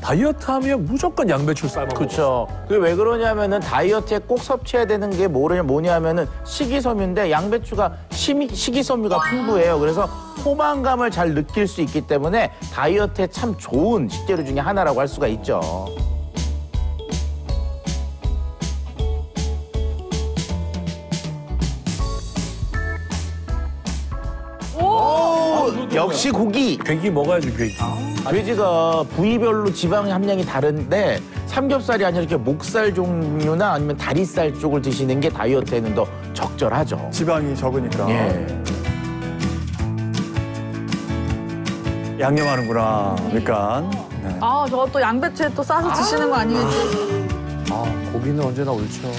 다이어트 하면 무조건 양배추 삶아. 그렇죠. 그게 왜 그러냐면은 다이어트에 꼭 섭취해야 되는 게 뭐냐면은 식이섬유인데 양배추가 식이섬유가 풍부해요. 그래서 포만감을 잘 느낄 수 있기 때문에 다이어트에 참 좋은 식재료 중에 하나라고 할 수가 있죠. 역시 고기. 괴기 먹어야지, 괴기. 돼지가 부위별로 지방 함량이 다른데 삼겹살이 아니라 이렇게 목살 종류나 아니면 다리살 쪽을 드시는 게 다이어트에는 더 적절하죠. 지방이 적으니까. 예. 양념하는구나. 그러니까. 네. 아, 저 또 양배추에 또 싸서 드시는 거 아니겠지? 아, 고기는 언제나 옳죠.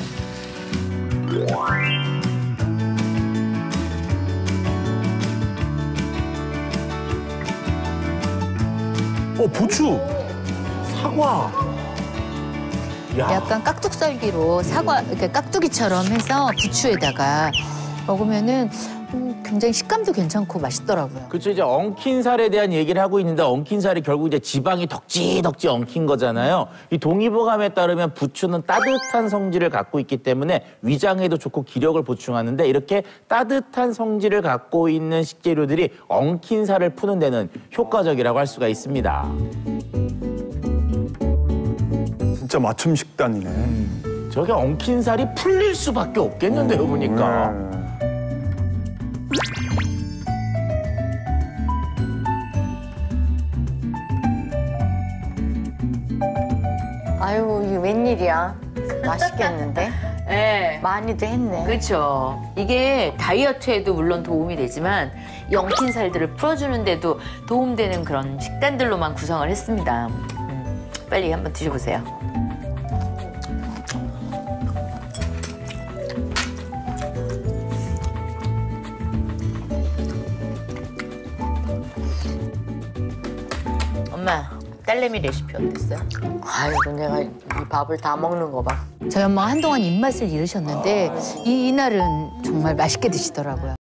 부추! 사과. 야. 약간 깍둑썰기로 사과, 이렇게 깍두기처럼 해서 부추에다가 먹으면은 굉장히 식감도 괜찮고 맛있더라고요. 그렇죠. 이제 엉킨 살에 대한 얘기를 하고 있는데 엉킨 살이 결국 이제 지방이 덕지 엉킨 거잖아요. 이 동의보감에 따르면 부추는 따뜻한 성질을 갖고 있기 때문에 위장에도 좋고 기력을 보충하는데 이렇게 따뜻한 성질을 갖고 있는 식재료들이 엉킨 살을 푸는 데는 효과적이라고 할 수가 있습니다. 진짜 맞춤 식단이네. 저게 엉킨 살이 풀릴 수밖에 없겠는데요, 보니까. 아유, 이게 웬일이야. 맛있겠는데? 네. 많이도 했네. 그렇죠. 이게 다이어트에도 물론 도움이 되지만 이 엉킨 살들을 풀어주는데도 도움되는 그런 식단들로만 구성을 했습니다. 빨리 한번 드셔보세요. 엄마, 딸내미 레시피 어땠어요? 아이고, 내가 이 밥을 다 먹는 거 봐. 저희 엄마가 한동안 입맛을 잃으셨는데 이날은 정말 맛있게 드시더라고요.